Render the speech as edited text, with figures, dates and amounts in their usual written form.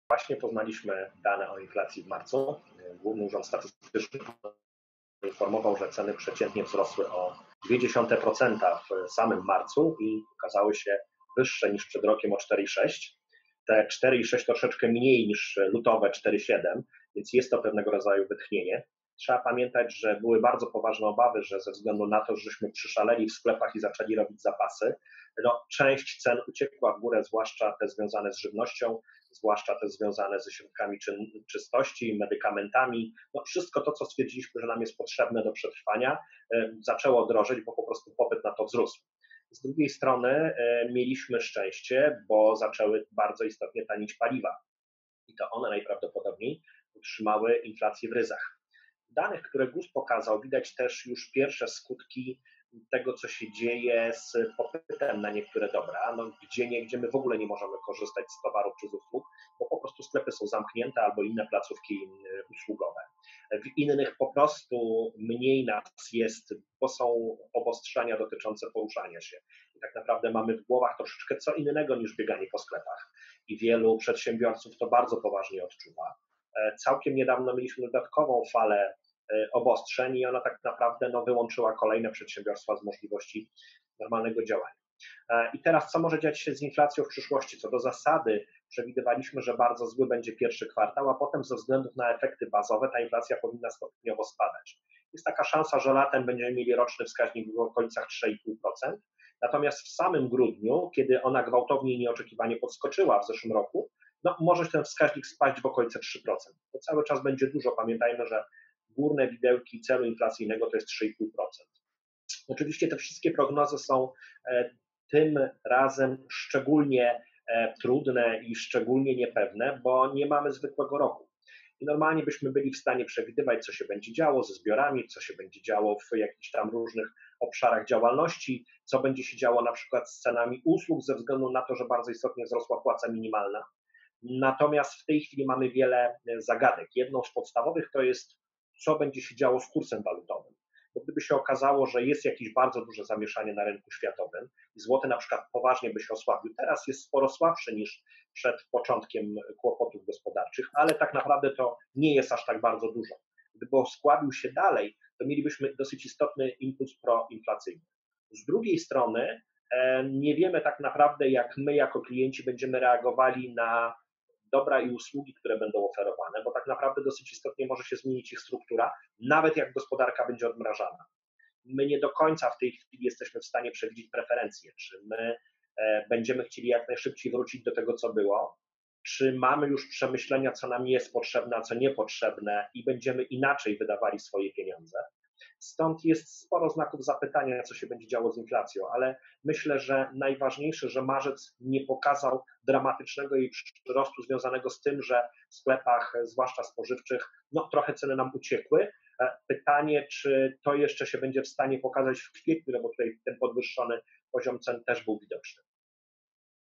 Właśnie poznaliśmy dane o inflacji w marcu. Główny Urząd Statystyczny informował, że ceny przeciętnie wzrosły o 0,2% w samym marcu i okazały się wyższe niż przed rokiem o 4,6%. Te 4,6 troszeczkę mniej niż lutowe 4,7, więc jest to pewnego rodzaju wytchnienie. Trzeba pamiętać, że były bardzo poważne obawy, że ze względu na to, żeśmy przyszaleli w sklepach i zaczęli robić zapasy, część cen uciekła w górę, zwłaszcza te związane z żywnością, zwłaszcza te związane ze środkami czystości, medykamentami. Wszystko to, co stwierdziliśmy, że nam jest potrzebne do przetrwania, zaczęło drożeć, bo po prostu popyt na to wzrósł. Z drugiej strony mieliśmy szczęście, bo zaczęły bardzo istotnie tanieć paliwa i to one najprawdopodobniej utrzymały inflację w ryzach. W danych, które GUS pokazał, widać też już pierwsze skutki tego, co się dzieje z popytem na niektóre dobra, gdzie my w ogóle nie możemy korzystać z towarów czy z usług, bo po prostu sklepy są zamknięte albo inne placówki usługowe. W innych po prostu mniej nas jest, bo są obostrzenia dotyczące poruszania się. I tak naprawdę mamy w głowach troszeczkę co innego niż bieganie po sklepach. I wielu przedsiębiorców to bardzo poważnie odczuwa. Całkiem niedawno mieliśmy dodatkową falę obostrzeń i ona tak naprawdę wyłączyła kolejne przedsiębiorstwa z możliwości normalnego działania. I teraz co może dziać się z inflacją w przyszłości? Co do zasady przewidywaliśmy, że bardzo zły będzie pierwszy kwartał, a potem ze względu na efekty bazowe ta inflacja powinna stopniowo spadać. Jest taka szansa, że latem będziemy mieli roczny wskaźnik w okolicach 3,5%, natomiast w samym grudniu, kiedy ona gwałtownie i nieoczekiwanie podskoczyła w zeszłym roku, może ten wskaźnik spaść w okolice 3%. To cały czas będzie dużo. Pamiętajmy, że górne widełki celu inflacyjnego to jest 3,5%. Oczywiście te wszystkie prognozy są tym razem szczególnie trudne i szczególnie niepewne, bo nie mamy zwykłego roku. I normalnie byśmy byli w stanie przewidywać, co się będzie działo ze zbiorami, co się będzie działo w jakichś tam różnych obszarach działalności, co będzie się działo na przykład z cenami usług ze względu na to, że bardzo istotnie wzrosła płaca minimalna. Natomiast w tej chwili mamy wiele zagadek. Jedną z podstawowych to jest, co będzie się działo z kursem walutowym. Bo gdyby się okazało, że jest jakieś bardzo duże zamieszanie na rynku światowym i złoty na przykład poważnie by się osłabił, teraz jest sporo słabszy niż przed początkiem kłopotów gospodarczych, ale tak naprawdę to nie jest aż tak bardzo dużo. Gdyby osłabił się dalej, to mielibyśmy dosyć istotny impuls proinflacyjny. Z drugiej strony nie wiemy tak naprawdę, jak my jako klienci będziemy reagowali na dobra i usługi, które będą oferowane, bo tak naprawdę dosyć istotnie może się zmienić ich struktura, nawet jak gospodarka będzie odmrażana. My nie do końca w tej chwili jesteśmy w stanie przewidzieć preferencje, czy my będziemy chcieli jak najszybciej wrócić do tego, co było, czy mamy już przemyślenia, co nam jest potrzebne, a co niepotrzebne i będziemy inaczej wydawali swoje pieniądze. Stąd jest sporo znaków zapytania, co się będzie działo z inflacją, ale myślę, że najważniejsze, że marzec nie pokazał dramatycznego jej przyrostu związanego z tym, że w sklepach, zwłaszcza spożywczych, trochę ceny nam uciekły. Pytanie, czy to jeszcze się będzie w stanie pokazać w kwietniu, bo tutaj ten podwyższony poziom cen też był widoczny.